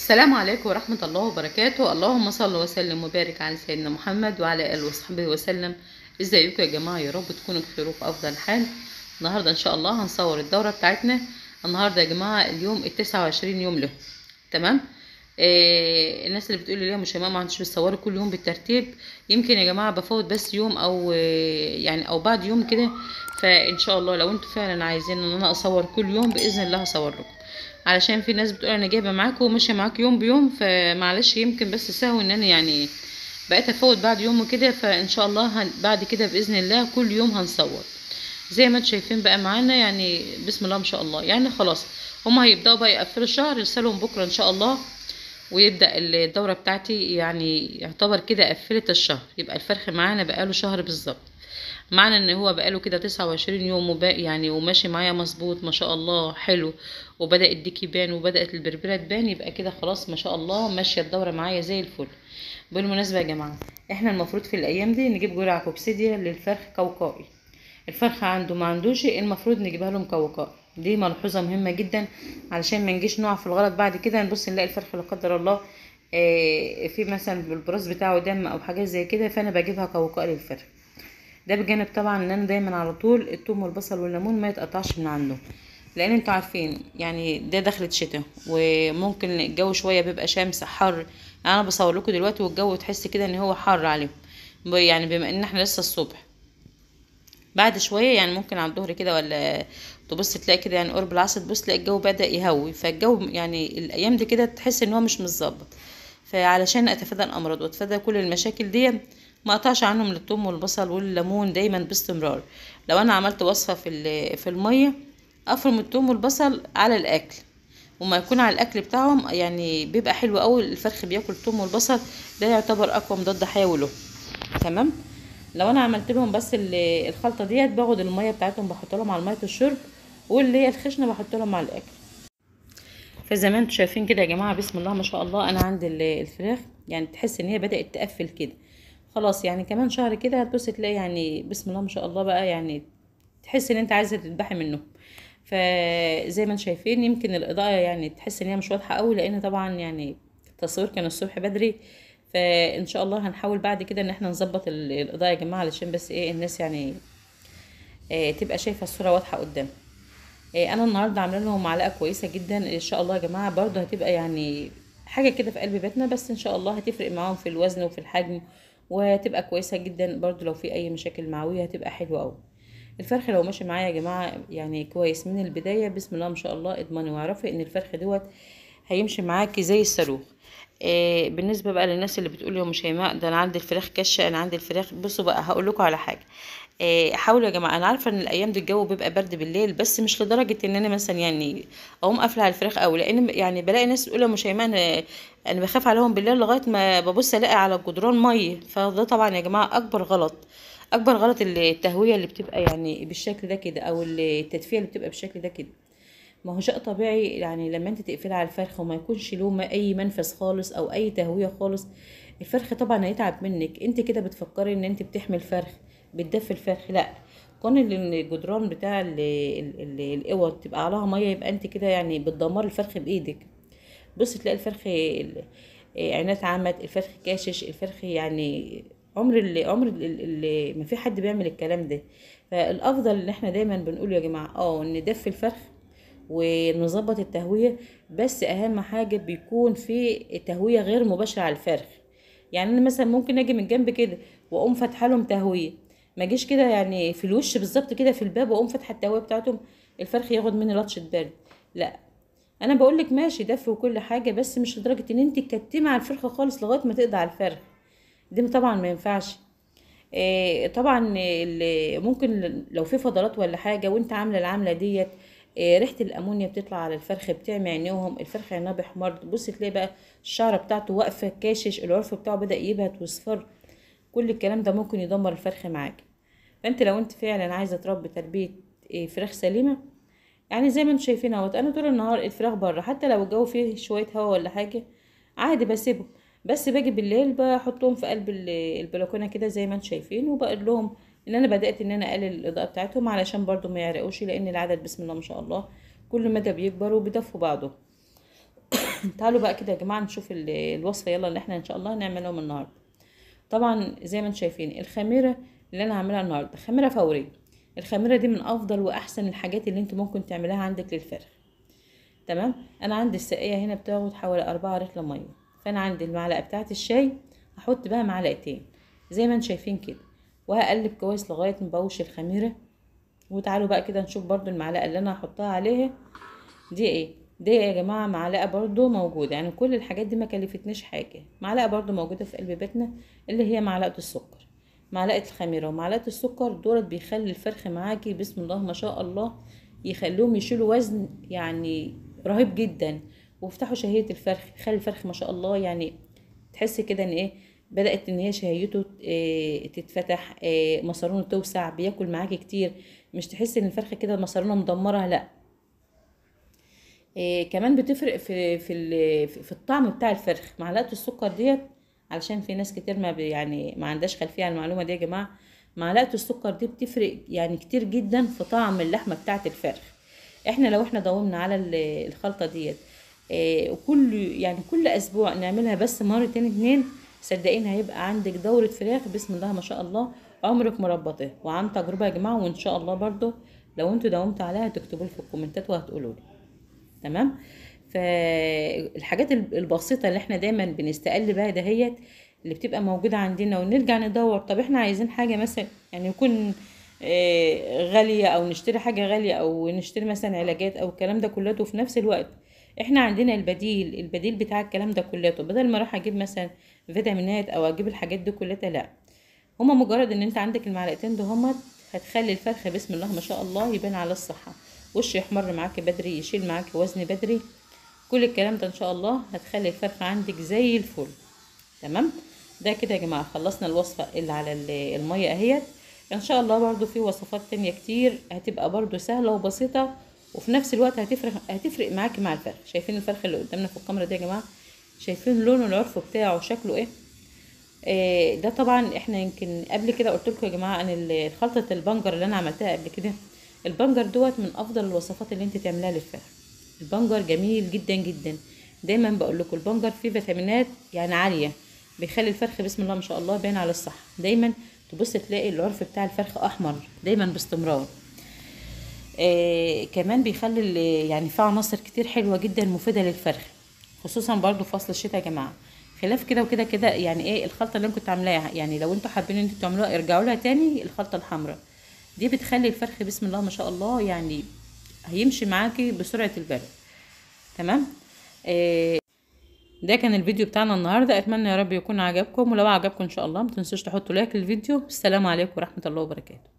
السلام عليكم ورحمة الله وبركاته. اللهم صل وسلم وبارك على سيدنا محمد وعلى آله وصحبه وسلم. ازيكم يا جماعة؟ يا رب تكونوا بخير وفي أفضل حال. النهاردة إن شاء الله هنصور الدورة بتاعتنا. النهاردة يا جماعة اليوم 29 يوم له. تمام. الناس اللي بتقول لي ليه مش يا ماما انتش بتصوري كل يوم بالترتيب؟ يمكن يا جماعة بفوت بس يوم أو يعني أو بعد يوم كده. فإن شاء الله لو انتوا فعلا عايزين إن أنا أصور كل يوم بإذن الله هصور لكم. علشان في ناس بتقول انا جايبه معاكم وماشيه معاك يوم بيوم، فمعلش يمكن بس سهو ان انا يعني بقيت افوت بعد يوم وكده. فان شاء الله بعد كده باذن الله كل يوم هنصور زي ما انتم شايفين بقى معانا. يعني بسم الله ما شاء الله، يعني خلاص هما هيبداوا بقى يقفلوا الشهر، رسالهم بكره ان شاء الله ويبدا الدوره بتاعتي. يعني يعتبر كده قفلت الشهر، يبقى الفرخ معانا بقاله شهر بالظبط. معنى ان هو بقاله كده 29 يوم يعني وماشي معايا مظبوط ما شاء الله حلو، وبدأ الديك يبان وبدأت البربرة تبان، يبقى كده خلاص ما شاء الله ماشية الدورة معايا زي الفل. بالمناسبة يا جماعة، احنا المفروض في الايام دي نجيب جرعة كوكسيديا للفرخ كوكائي. الفرخ عنده ما عندوش المفروض نجيبها له مكوكائي. دي ملحوظة مهمة جدا علشان ما نجيش نقع في الغلط بعد كده، نبص نلاقي الفرخ لا قدر الله في مثلا بالبراز بتاعه دم او حاجات زي كده، فانا بجيبها كوكائي للفرخ. ده بجانب طبعا ان انا دايما على طول الثوم والبصل والليمون ما يتقطعش من عنده، لان انتوا عارفين يعني ده دخلت شتاء وممكن الجو شويه بيبقى شمس حر. يعني انا بصور لكم دلوقتي والجو تحس كده ان هو حر عليهم، يعني بما ان احنا لسه الصبح. بعد شويه يعني ممكن على الظهر كده ولا تبص تلاقي كده يعني قرب العصر تبص تلاقي الجو بدأ يهوي. فالجو يعني الايام دي كده تحس ان هو مش متظبط. فعلشان اتفادى الامراض واتفادى كل المشاكل دي ما اقطعش عنهم الثوم والبصل والليمون دايما باستمرار. لو انا عملت وصفه في الميه افرم الثوم والبصل على الاكل، وما يكون على الاكل بتاعهم يعني بيبقى حلو قوي. الفرخ بياكل الثوم والبصل، ده يعتبر اقوى مضاد حيوي له. تمام. لو انا عملت لهم بس الخلطه ديت، باخد الميه بتاعتهم بحط لهم على ميه الشرب، واللي هي الخشنه بحط لهم على الاكل. فزي ما انتم شايفين كده يا جماعه بسم الله ما شاء الله، انا عندي الفراخ يعني تحس ان هي بدات تقفل كده خلاص. يعني كمان شهر كده هتبص تلاقي يعني بسم الله ما شاء الله بقى، يعني تحس ان انت عايزه تذبحي منه. فزي ما انتم شايفين يمكن الاضاءه يعني تحس ان هي مش واضحه قوي، لان طبعا يعني التصوير كان الصبح بدري. فان شاء الله هنحاول بعد كده ان احنا نظبط الاضاءه يا جماعه، علشان بس ايه الناس يعني تبقى شايفه الصوره واضحه قدام. انا النهارده عامله لهم معلقه كويسه جدا ان شاء الله يا جماعه. برضو هتبقى يعني حاجه كده في قلب بيتنا، بس ان شاء الله هتفرق معاهم في الوزن وفي الحجم، وهتبقى كويسه جدا. برضو لو في اي مشاكل معويه هتبقى حلوه قوي. الفرخ لو ماشي معايا يا جماعه يعني كويس من البدايه بسم الله ما شاء الله، اضمني واعرفي ان الفرخ دوت هيمشي معاكي زي الصاروخ. بالنسبه بقى للناس اللي بتقول لهم مش هيماء ده انا عندي الفراخ كشه، انا عندي الفراخ. بصوا بقى هقول لكم على حاجه. حاولوا يا جماعه، انا عارفه ان الايام دي الجو بيبقى برد بالليل، بس مش لدرجه ان انا مثلا يعني اقوم قافله على الفراخ قوي، لان يعني بلاقي ناس تقول مش هيماء انا بخاف عليهم بالليل لغايه ما ببص الاقي على الجدران ميه. فده طبعا يا جماعه اكبر غلط. اكبر غلط التهويه اللي بتبقى يعني بالشكل ده كده، او التدفئه اللي بتبقى بالشكل ده كده. ما هو شيء طبيعي يعني لما انت تقفلي على الفرخ وما يكونش له اي منفذ خالص او اي تهويه خالص، الفرخ طبعا هيتعب منك. انت كده بتفكري ان انت بتحمي الفرخ، بتدفي الفرخ. لا، كون الجدران بتاع الاوض تبقى عليها ميه، يبقى انت كده يعني بتدمر الفرخ بايدك. بص تلاقي الفرخ عينات اتعمت، الفرخ كاشش، الفرخ يعني عمر اللي ما في حد بيعمل الكلام ده. فالافضل ان احنا دايما بنقول يا جماعه ندفي الفرخ ونظبط التهوية. بس اهم حاجة بيكون في تهوية غير مباشرة على الفرخ. يعني انا مثلا ممكن اجي من جنب كده واقوم فاتحه لهم تهوية، ما اجيش كده يعني في الوش بالظبط كده في الباب واقوم فاتحه التهوية بتاعتهم، الفرخ ياخد مني لطشة برد. لا، انا بقول لك ماشي دفي وكل حاجة، بس مش لدرجة ان انت تكتمي على الفرخة خالص لغاية ما تقضي على الفرخ. دي طبعا ما ينفعش. طبعا ممكن لو في فضلات ولا حاجه وانت عامله العمله ديت، ريحه الامونيا بتطلع على الفرخ بتعمي عينيهم، الفرخ عينها بيحمر، تبص تلاقي بقى الشعره بتاعته واقفه كاشش، العرف بتاعه بدا يبهت ويصفر. كل الكلام ده ممكن يدمر الفرخ معاك. فانت لو انت فعلا عايزه تربي تربيه فراخ سليمه، يعني زي ما انتم شايفين اهوت، انا طول النهار الفراخ بره، حتى لو الجو فيه شويه هوا ولا حاجه عادي بسيبهم. بس باجي بالليل بحطهم في قلب البلكونه كده زي ما انتم شايفين، وبقول لهم ان انا بدات ان انا اقلل الاضاءه بتاعتهم علشان برضو ما يعرقوش، لان العدد بسم الله ما شاء الله كل مدى بيكبر وبيدفوا بعضه. تعالوا بقى كده يا جماعه نشوف الوصفه يلا اللي احنا ان شاء الله هنعملهم النهارده. طبعا زي ما انتم شايفين الخميره اللي انا هعملها النهارده خميره فوريه. الخميره دي من افضل واحسن الحاجات اللي انت ممكن تعملها عندك للفرخ. تمام. انا عندي السقيه هنا بتاخد حوالي 4 رطل ميه، فانا عندي المعلقه بتاعه الشاي هحط بقى معلقتين زي ما انتم شايفين كده، وهقلب كويس لغايه ما بوش الخميره. وتعالوا بقى كده نشوف برضو المعلقه اللي انا هحطها عليها دي ايه. دي يا جماعه معلقه برضو موجوده، يعني كل الحاجات دي ما كلفتنيش حاجه. معلقه برضو موجوده في قلب بيتنا اللي هي معلقه السكر. معلقه الخميره ومعلقه السكر دولت بيخلي الفرخ معاكي بسم الله ما شاء الله، يخلوهم يشيلوا وزن يعني رهيب جدا، ويفتحوا شهيه الفرخ، يخلي الفرخ ما شاء الله يعني تحس كده ان ايه، بدأت ان هي شهيته تتفتح، مصارونه توسع، بياكل معاكي كتير. مش تحس ان الفرخه كده مصارونه مدمره، لا. كمان بتفرق في الطعم بتاع الفرخ معلقه السكر ديت. علشان في ناس كتير ما يعني ما عندهاش خلفيه عن المعلومه دي يا جماعه. معلقه السكر دي بتفرق يعني كتير جدا في طعم اللحمه بتاعه الفرخ. احنا لو احنا داومنا على الخلطه ديت وكل يعني كل اسبوع نعملها بس مرتين اتنين، صدقين هيبقى عندك دورة فراخ بسم الله ما شاء الله عمرك ما ربطه. وعن تجربة يا جماعة، وان شاء الله برضو لو انتوا داومتوا عليها تكتبوا لي في الكومنتات وهتقولوا لي. تمام. فالحاجات البسيطة اللي احنا دايما بنستقل بها دهيت اللي بتبقى موجودة عندنا، ونرجع ندور طب احنا عايزين حاجة مثلا يعني يكون غالية، او نشتري حاجة غالية، او نشتري مثلا علاجات او الكلام ده كله، وفي نفس الوقت احنا عندنا البديل بتاع الكلام ده كله، بدل ما اروح اجيب مثلا فيتامينات او اجيب الحاجات دي كلها، لا. هما مجرد ان انت عندك المعلقتين ده هما هتخلي الفرخة بسم الله ما شاء الله يبان على الصحة، وش يحمر معاكي بدري، يشيل معاكي وزن بدري. كل الكلام ده ان شاء الله هتخلي الفرخة عندك زي الفل. تمام. ده كده يا جماعة خلصنا الوصفة اللي على المية اهيت. ان شاء الله برضو في وصفات تانية كتير هتبقى برضو سهلة وبسيطة، وفي نفس الوقت هتفرق معاكي مع الفرخ. شايفين الفرخ اللي قدامنا في الكاميرا دي يا جماعة؟ شايفين لونه العرف بتاعه شكله ايه؟ ده طبعا احنا يمكن قبل كده قلت لكم يا جماعه ان خلطه البنجر اللي انا عملتها قبل كده، البنجر دوت من افضل الوصفات اللي انت تعمليها للفراخ. البنجر جميل جدا جدا. دايما بقول لكم البنجر فيه فيتامينات يعني عاليه، بيخلي الفرخ بسم الله ما شاء الله باين على الصح. دايما تبص تلاقي العرف بتاع الفرخ احمر دايما باستمرار. كمان بيخلي يعني فيه عناصر كتير حلوه جدا مفيده للفرخ، خصوصا برضو في فصل الشتاء يا جماعه. خلاف كده وكده كده يعني ايه الخلطه اللي انا كنت عاملاها، يعني لو انتوا حابين ان انتوا تعملوها ارجعوا لها تاني. الخلطه الحمراء دي بتخلي الفرخ بسم الله ما شاء الله يعني هيمشي معاكي بسرعه البرد. تمام. ده كان الفيديو بتاعنا النهارده، اتمنى يا رب يكون عجبكم، ولو عجبكم ان شاء الله ما تنسوش تحطوا لايك للفيديو. السلام عليكم ورحمه الله وبركاته.